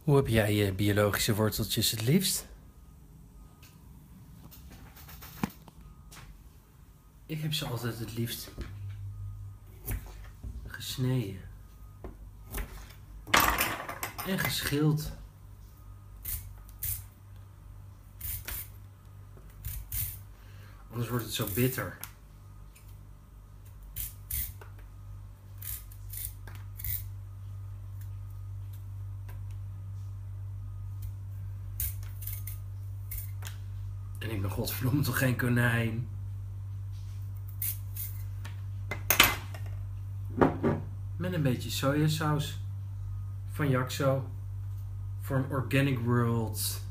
Hoe heb jij je biologische worteltjes het liefst? Ik heb ze altijd het liefst gesneden en geschild. Anders wordt het zo bitter. En ik ben godverdomme toch geen konijn. Met een beetje sojasaus van Yaxo voor een organic world.